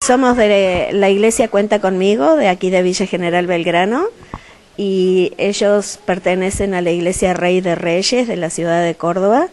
Somos de la iglesia Cuenta Conmigo, de aquí de Villa General Belgrano, y ellos pertenecen a la iglesia Rey de Reyes de la ciudad de Córdoba.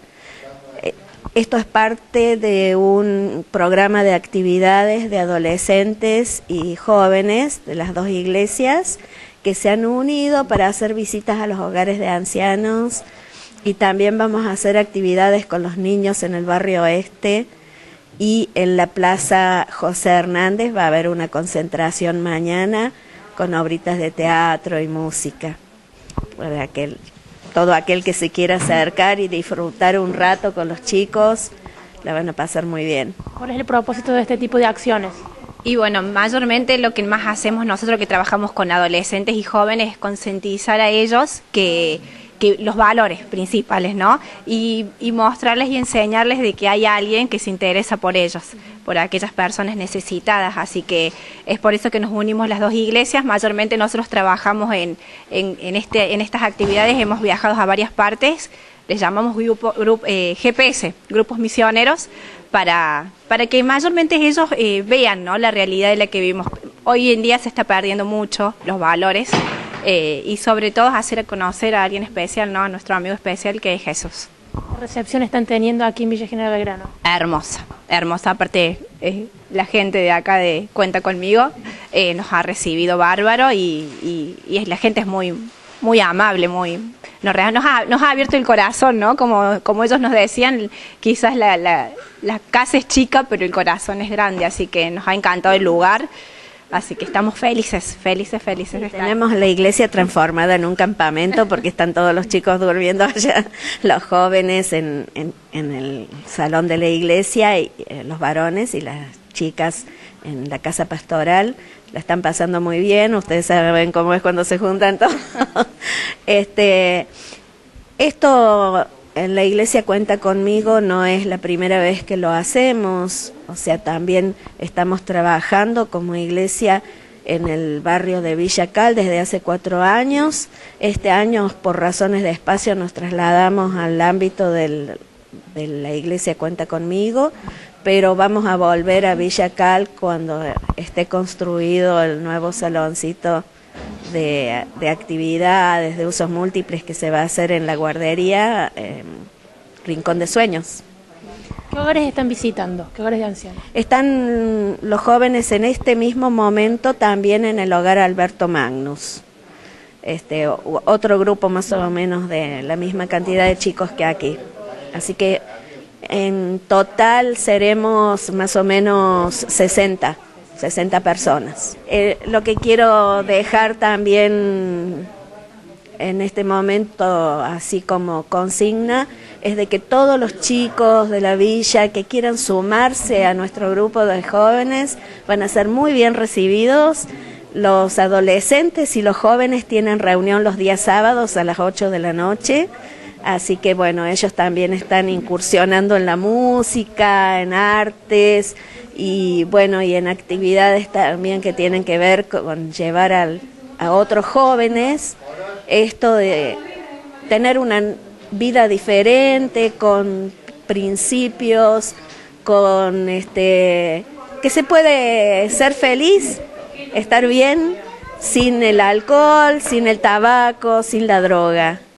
Esto es parte de un programa de actividades de adolescentes y jóvenes de las dos iglesias que se han unido para hacer visitas a los hogares de ancianos, y también vamos a hacer actividades con los niños en el barrio oeste, y en la plaza José Hernández va a haber una concentración mañana con obritas de teatro y música para todo aquel que se quiera acercar y disfrutar un rato con los chicos. La van a pasar muy bien. ¿Cuál es el propósito de este tipo de acciones? Y bueno, mayormente lo que más hacemos nosotros que trabajamos con adolescentes y jóvenes es concientizar a ellos que los valores principales, ¿no? Y mostrarles y enseñarles de que hay alguien que se interesa por ellos, por aquellas personas necesitadas. Así que es por eso que nos unimos las dos iglesias. Mayormente nosotros trabajamos en estas actividades, hemos viajado a varias partes, les llamamos GPS, grupos misioneros, para que mayormente ellos vean, ¿no?, la realidad de la que vivimos. Hoy en día se está perdiendo mucho los valores, y sobre todo hacer conocer a alguien especial, ¿no?, a nuestro amigo especial que es Jesús. ¿Qué recepción están teniendo aquí en Villa General Belgrano? Hermosa, hermosa. Aparte, la gente de acá de Cuenta Conmigo nos ha recibido bárbaro, y la gente es muy amable, nos ha abierto el corazón, ¿no? Como ellos nos decían, quizás la casa es chica, pero el corazón es grande, así que nos ha encantado el lugar. Así que estamos felices de estar. Tenemos la iglesia transformada en un campamento porque están todos los chicos durmiendo allá, los jóvenes en el salón de la iglesia, y los varones y las chicas en la casa pastoral. La están pasando muy bien, ustedes saben cómo es cuando se juntan todos. Esto en la iglesia Cuenta Conmigo no es la primera vez que lo hacemos, o sea, también estamos trabajando como iglesia en el barrio de Villa Cal desde hace 4 años. Este año, por razones de espacio, nos trasladamos al ámbito de la iglesia Cuenta Conmigo, pero vamos a volver a Villa Cal cuando esté construido el nuevo saloncito de actividades, de usos múltiples que se va a hacer en la guardería Rincón de Sueños. ¿Qué hogares están visitando? ¿Qué hogares de ancianos? Están los jóvenes en este mismo momento también en el hogar Alberto Magnus. Otro grupo más o menos de la misma cantidad de chicos que aquí. Así que en total seremos más o menos 60 personas. Lo que quiero dejar también en este momento, así como consigna, es de que todos los chicos de la villa que quieran sumarse a nuestro grupo de jóvenes van a ser muy bien recibidos. Los adolescentes y los jóvenes tienen reunión los días sábados a las 8 de la noche. Así que bueno, ellos también están incursionando en la música, en artes, y bueno, y en actividades también que tienen que ver con llevar a otros jóvenes esto de tener una vida diferente, con principios, con que se puede ser feliz, estar bien, sin el alcohol, sin el tabaco, sin la droga.